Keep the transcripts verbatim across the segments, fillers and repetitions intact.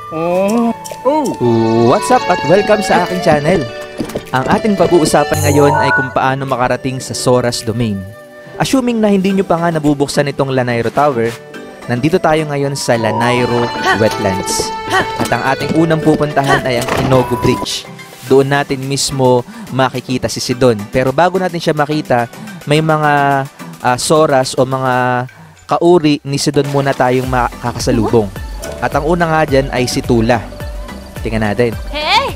Oh. Oh. What's up at welcome sa aking channel. Ang ating pag-uusapan ngayon ay kung paano makarating sa Sora's Domain. Assuming na hindi nyo pa nga nabubuksan itong Lanayro Tower, nandito tayo ngayon sa Lanayro Wetlands. At ang ating unang pupuntahan ay ang Inogo Bridge. Doon natin mismo makikita si Sidon. Pero bago natin siya makita, may mga uh, Soras o mga kauri ni Sidon muna tayong makakasalubong. At ang una nga dyan ay si Tula. Tingnan natin. Hey!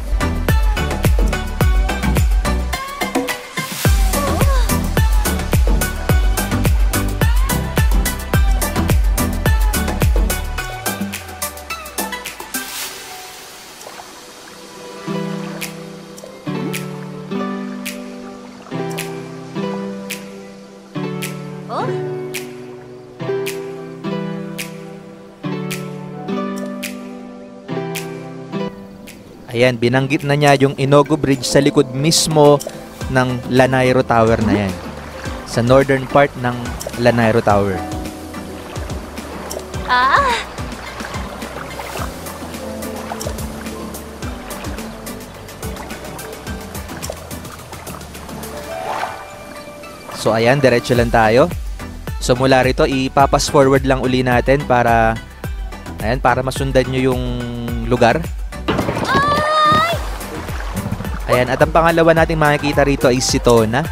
Oh? Ayan, binanggit na niya yung Inogo Bridge sa likod mismo ng Lanayro Tower na yan. Sa northern part ng Lanayro Tower. Ah! So ayan, diretso lang tayo. So mula rito, ipapas forward lang uli natin para ayan, para masundan nyo yung lugar. Ayan, at ang pangalawa nating makikita rito ay si Tona.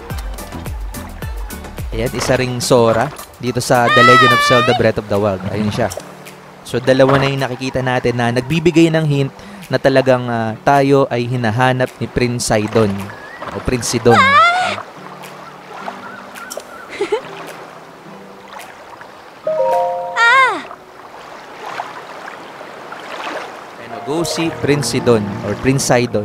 Ayan, isa ring Sora dito sa The Legend of Zelda Breath of the Wild. Ayun siya. So dalawa na yung nakikita natin na nagbibigay ng hint na talagang uh, tayo ay hinahanap ni Prince Sidon o Prince Sidon. Ayan, go see Prince Sidon or Prince Sidon.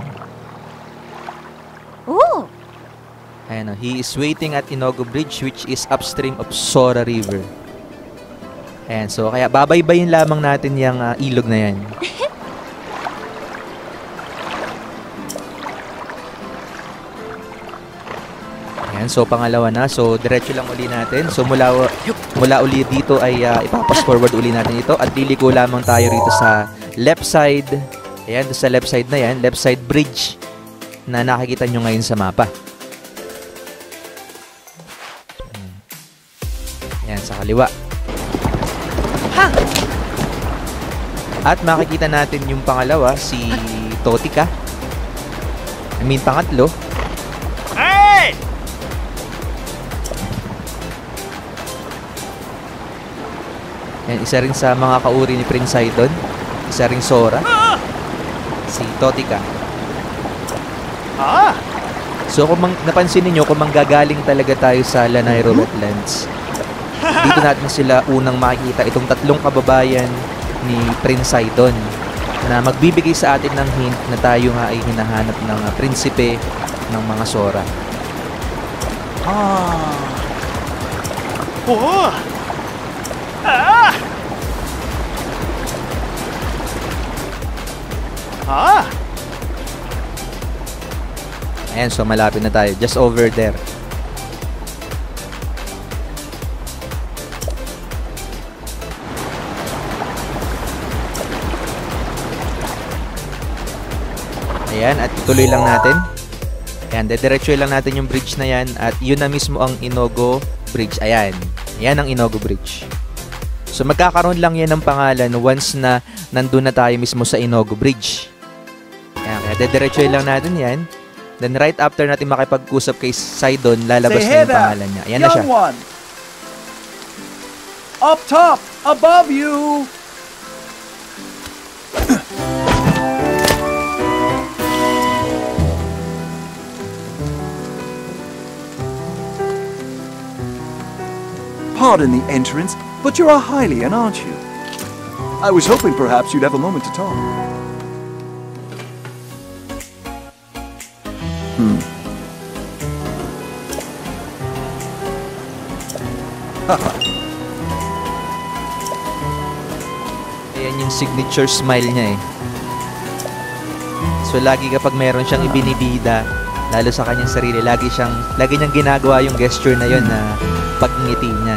Oh! Ayan, oh, he is waiting at Inogo Bridge which is upstream of Sora River. Ayan, so kaya babaybayin lamang natin yung uh, ilog na yan. Ayan, so pangalawa na. So diretso lang uli natin. So mula, mula uli dito ay uh, ipapas forward uli natin ito at liliko lamang tayo rito sa left side. Ayan, sa left side na yan, left side bridge na nakikita nyo ngayon sa mapa. Ayan, sa kaliwa. Ha! At makikita natin yung pangalawa, si Totika. I mean, pangatlo. Hey! Ayan, isa rin sa mga kauri ni Prince Sidon. Isa rin Sora. Si Totika. Ah! So kung mang, napansin niyo kung manggagaling talaga tayo sa Lanayro Wetlands, dito natin sila unang makikita itong tatlong kababayan ni Prince Sidon na magbibigay sa atin ng hint na tayo nga ay hinahanap ng uh, prinsipe ng mga Sora. Ah! Oh! Ah! Ah! Ayan, so malapit na tayo. Just over there. Ayan, at ituloy lang natin. Ayan, dediretso lang natin yung bridge na yan. At yun na mismo ang Inogo Bridge. Ayan, yan ang Inogo Bridge. So magkakaroon lang yan ng pangalan once na nandun na tayo mismo sa Inogo Bridge. Ayan, kaya dediretso lang natin yan. Then right after natin makipag-usap kay Sidon, lalabas Say, na yung hey pangalan niya. Ayan na siya. Young one. Up top, above you. Pardon the entrance, but you're a Hylian, aren't you? I was hoping perhaps you'd have a moment to talk. Hmm. Ayan yung signature smile niya eh. So lagi kapag meron siyang ibinibida, lalo sa kanyang sarili, lagi siyang lagi niyang ginagawa yung gesture na yon na pagngiti niya.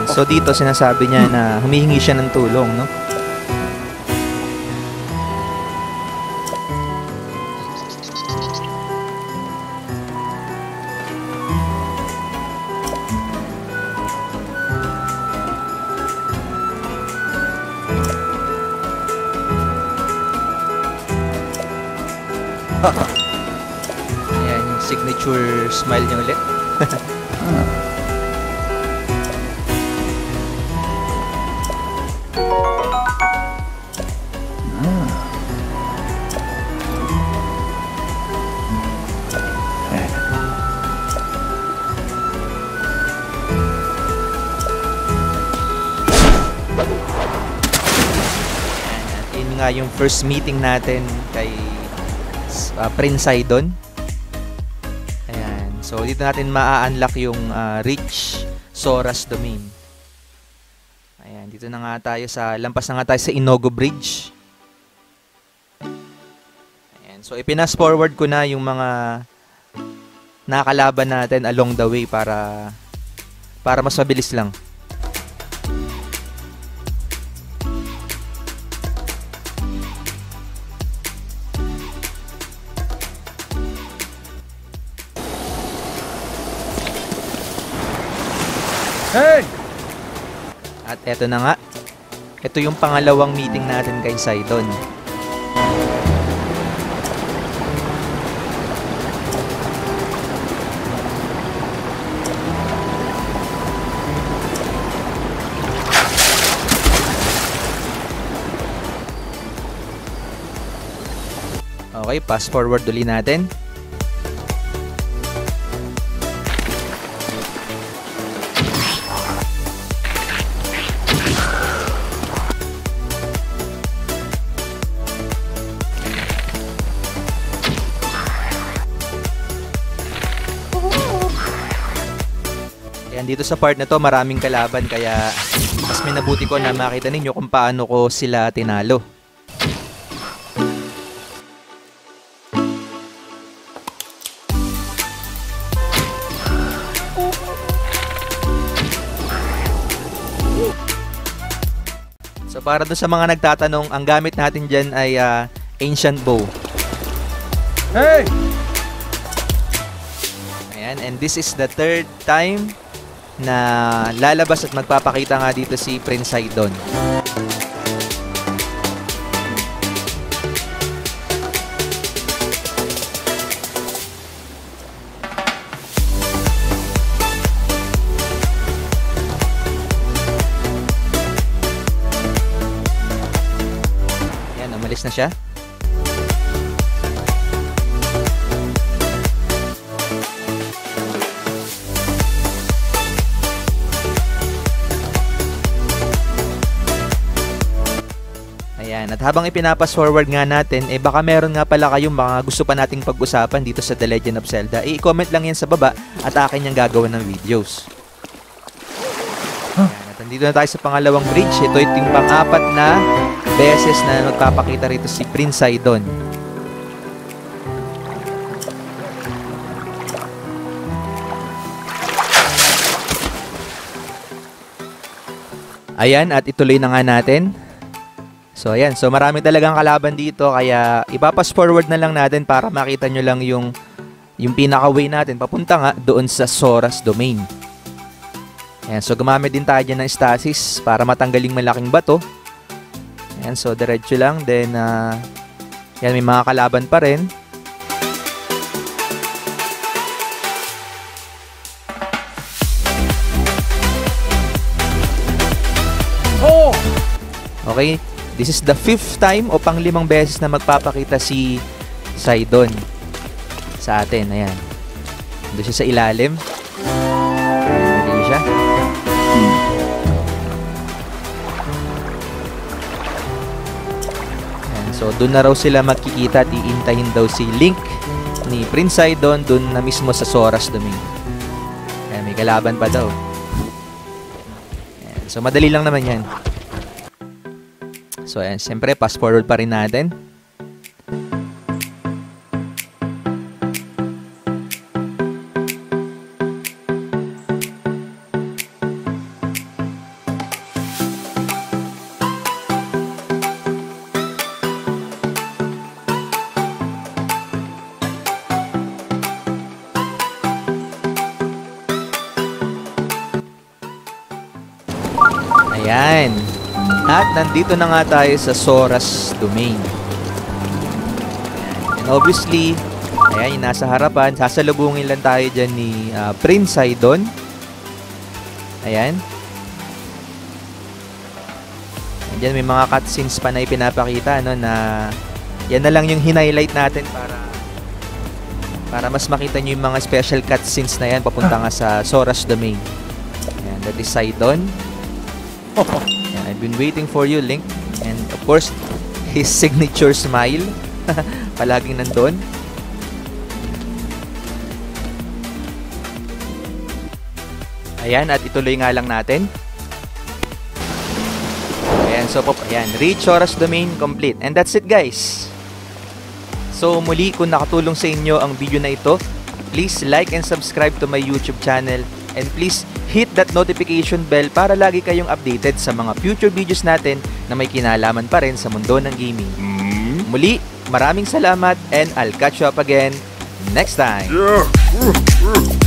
So dito sinasabi niya na humihingi siya ng tulong, no? Ayan, yung signature smile niya ulit. Yun nga yung first meeting natin kay uh, Prince Sidon. Ayan. So dito natin maa-unlock yung uh, Rich Soras Domain. Ayan, dito na nga tayo sa lampas na nga tayo sa Inogo Bridge. Ayan. So ipinas forward ko na yung mga nakakalaban natin along the way para para mas mabilis lang. Hey! At eto na nga. Ito yung pangalawang meeting natin kay Sidon. Okay, fast forward ulit natin. Ayan, dito sa part na to maraming kalaban kaya mas minabuti ko na makita ninyo kung paano ko sila tinalo. So para dun sa mga nagtatanong, ang gamit natin dyan ay uh, Ancient Bow. Hey! Ayan, and this is the third time na lalabas at magpapakita nga dito si Prince Sidon. Ayan, umalis na siya. At habang ipinapas forward nga natin, eh baka meron nga pala kayong mga gusto pa nating pag-usapan dito sa The Legend of Zelda. I-comment lang yan sa baba at akin yung gagawa ng videos. Ayan, at nandito na tayo sa pangalawang bridge. Ito yung pang-apat na beses na magpapakita rito si Prince Sidon. Ayan, at ituloy na nga natin. So ayan, so marami talagang kalaban dito kaya ipapas forward na lang natin para makita nyo lang yung yung pinaka-way natin papunta nga doon sa Soras Domain. Ayan, so gumamit din tayo dyan ng stasis para matanggaling malaking bato. Ayan, so diretso lang, then uh, yan, may mga kalaban pa rin. Oh! Okay. This is the fifth time o panglimang beses na magpapakita si Sidon sa atin. Ayan. Doon siya sa ilalim. Ayan siya. Ayan. So, doon na raw sila magkikita at iintahin daw si Link ni Prince Sidon doon na mismo sa Soras Domain. Ayan, may kalaban pa daw. Ayan. So, madali lang naman yan. So, ayan, siyempre, fast forward pa rin natin. Ayan. At nandito na nga tayo sa Sora's Domain. And obviously, ayan, yung nasa harapan, sasalubungin lang tayo dyan ni uh, Prince Sidon. Ayan. And dyan may mga cutscenes pa na ipinapakita, no, na yan na lang yung hinighlight natin para para mas makita nyo yung mga special cutscenes na yan papunta nga sa Sora's Domain. Ayan, that is Sidon. Ayan, I've been waiting for you, Link. And of course, his signature smile. Palaging nandun. Ayan, at ituloy nga lang natin. Ayan, so po, ayan, reach Sora's Domain complete. And that's it, guys. So muli, kung nakatulong sa inyo ang video na ito, please like and subscribe to my YouTube channel. And please hit that notification bell para lagi kayong updated sa mga future videos natin na may kinalaman pa rin sa mundo ng gaming. Muli, maraming salamat and I'll catch you up again next time. Yeah.